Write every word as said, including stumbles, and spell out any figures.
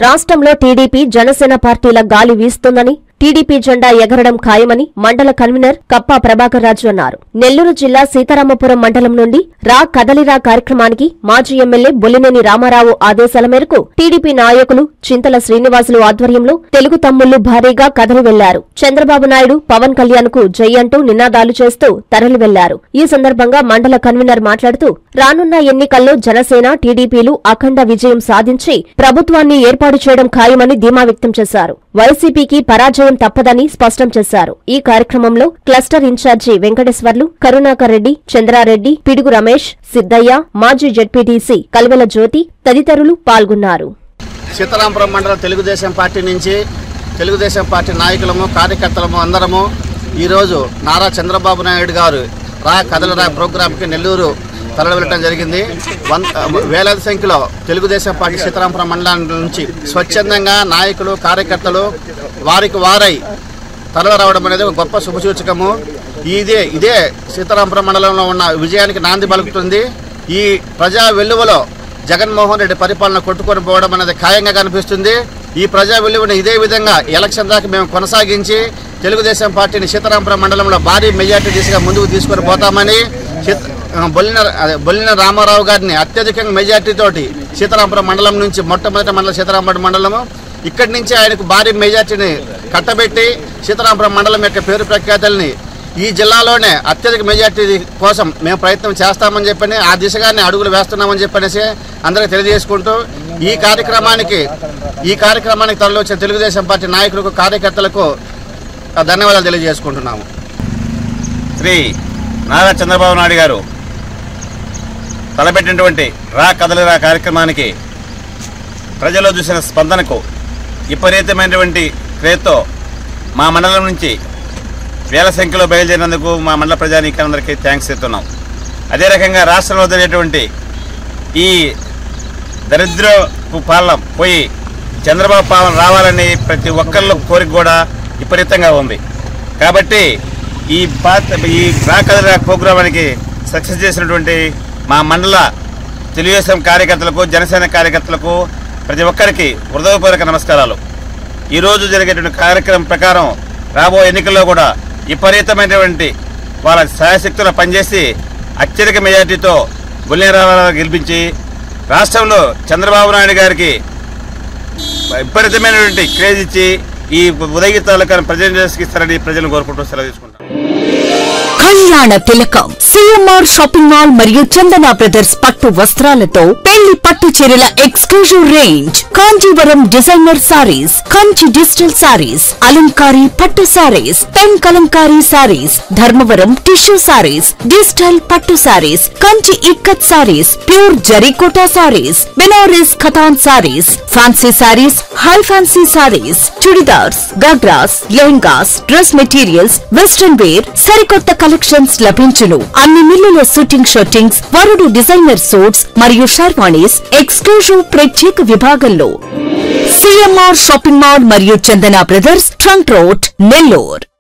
రాష్ట్రంలో టీడీపీ జనసేన పార్టీల గాలి వీస్తుందని, టీడీపీ జెండా ఎగరడం ఖాయమని మండల కన్వీనర్ కప్పా ప్రభాకర్ రాజు అన్నారు. నెల్లూరు జిల్లా సీతారామపురం మండలం నుండి రా కదలిరా కార్యక్రమానికి మాజీ ఎమ్మెల్యే బొల్లినేని రామారావు ఆదేశాల మేరకు టీడీపీ నాయకులు చింతల శ్రీనివాసులు ఆధ్వర్యంలో తెలుగు తమ్ముళ్లు భారీగా కదలి వెళ్లారు. చంద్రబాబు నాయుడు, పవన్ కళ్యాణ్ కు జై అంటూ నినాదాలు చేస్తూ తరలి వెళ్లారు. ఈ సందర్భంగా మండల కన్వీనర్ మాట్లాడుతూ రానున్న ఎన్నికల్లో జనసేన, టీడీపీలు అఖండ విజయం సాధించి ప్రభుత్వాన్ని ఏర్పాటు చేయడం ఖాయమని ధీమా వ్యక్తం చేశారు. వైసీపీకి పరాజయం తప్పదని స్పష్టం చేశారు. ఈ కార్యక్రమంలో క్లస్టర్ ఇన్ఛార్జి వెంకటేశ్వర్లు, కరుణాకర్ రెడ్డి, చంద్రారెడ్డి, పిడుగు రమేష్, సిద్దయ్య, మాజీ జెడ్పీటీసీ కల్వెల జ్యోతి తదితరులు పాల్గొన్నారు. సీతారామపురం మండల తెలుగుదేశం పార్టీ నుంచి తెలుగుదేశం పార్టీ నాయకులము, కార్యకర్తలము అందరము ఈరోజు నారా చంద్రబాబు నాయుడు గారు రా కదలరా ప్రోగ్రాంకి నెల్లూరు తరలి వెళ్ళడం జరిగింది. వంద వేలాది సంఖ్యలో తెలుగుదేశం పార్టీ సీతారామపురం మండలం నుంచి స్వచ్ఛందంగా నాయకులు, కార్యకర్తలు వారికి వారై తరలి రావడం అనేది ఒక గొప్ప శుభసూచకము. ఇదే ఇదే సీతారామపురం మండలంలో ఉన్న విజయానికి నాంది పలుకుతుంది. ఈ ప్రజా వెల్లువలో జగన్మోహన్ రెడ్డి పరిపాలన కొట్టుకొని పోవడం అనేది ఖాయంగా కనిపిస్తుంది. ఈ ప్రజా వెల్లువని ఇదే విధంగా ఎలక్షన్ దాకా మేము కొనసాగించి తెలుగుదేశం పార్టీని సీతారామపురం మండలంలో భారీ మెజార్టీ దిశగా ముందుకు తీసుకొని పోతామని బొల్లిన బొల్లిన రామారావు గారిని అత్యధికంగా మెజార్టీతోటి సీతారామపురం మండలం నుంచి మొట్టమొదటి మండలం సీతారామపురం మండలము ఇక్కడి నుంచి ఆయనకు భారీ మెజార్టీని కట్టబెట్టి సీతారామపురం మండలం యొక్క పేరు ప్రఖ్యాతుల్ని ఈ జిల్లాలోనే అత్యధిక మెజార్టీ కోసం మేము ప్రయత్నం చేస్తామని చెప్పని ఆ దిశగానే అడుగులు వేస్తున్నామని చెప్పనేసి అందరికీ తెలియజేసుకుంటూ ఈ కార్యక్రమానికి ఈ కార్యక్రమానికి తరలి వచ్చిన తెలుగుదేశం పార్టీ నాయకులకు, కార్యకర్తలకు ధన్యవాదాలు తెలియజేసుకుంటున్నాము. శ్రీ నారా చంద్రబాబు నాయుడు గారు తలపెట్టినటువంటి రా కదలిరా కార్యక్రమానికి ప్రజల్లో చూసిన స్పందనకు విపరీతమైనటువంటి క్రేజ్తో మా మండలం నుంచి వేల సంఖ్యలో బయలుదేరినందుకు మా మండల ప్రజానీకందరికీ థ్యాంక్స్ చెప్తున్నాం. అదే రకంగా రాష్ట్రంలో జరిగేటువంటి ఈ దరిద్రపు పాలన పోయి చంద్రబాబు పాలన రావాలని ప్రతి ఒక్కళ్ళ కోరిక కూడా విపరీతంగా ఉంది. కాబట్టి ఈ పాత ఈ రా కదలిరా ప్రోగ్రామానికి సక్సెస్ చేసినటువంటి మా మండల తెలుగుదేశం కార్యకర్తలకు, జనసేన కార్యకర్తలకు ప్రతి ఒక్కరికి హృదయపూర్వక నమస్కారాలు. ఈరోజు జరిగేటువంటి కార్యక్రమం ప్రకారం రాబోయే ఎన్నికల్లో కూడా విపరీతమైనటువంటి వాళ్ళ శాయశక్తులు పనిచేసి అత్యధిక మెజార్టీతో బొల్లినేని రామారావు గెలిపించి రాష్ట్రంలో చంద్రబాబు నాయుడు గారికి విపరీతమైనటువంటి క్రేజ్ ఇచ్చి ఈ ఉదయ తాలూకాను ప్రజలకు ఇస్తారని ప్రజలను కోరుకుంటూ సెలవు తీసుకుంటాం. కళ్యాణ తిలకం సిఎంఆర్ షాపింగ్ మాల్ మరియు చందన బ్రదర్స్ పట్టు వస్త్రాలతో పెళ్లి పట్టు చీరల exclusive range, Kanjeevaram designer saris, Kanchi digital saris, అలంకారీ పట్టు saris, pen Kalamkari saris, Dharmavaram tissue saris, digital పట్టు saris, Kanchi ikat saris, pure జరీకోటా సారీస్, బెనారస్ ఖతాన్ saris, fancy saris, high fancy saris, churidars, ghagras, lehengas, dress materials, western wear సరికొత్త కలెక్షన్స్ లభించును. అన్ని మిల్లుల షూటింగ్ షర్టింగ్స్, వరుడు డిజైనర్ సూట్స్ మరియు షర్వాణీస్ ఎక్స్క్లూజివ్ ప్రత్యేక విభాగంలో సిఎంఆర్ షాపింగ్ మాల్ మరియు Chandana brothers trunk road, Nellore.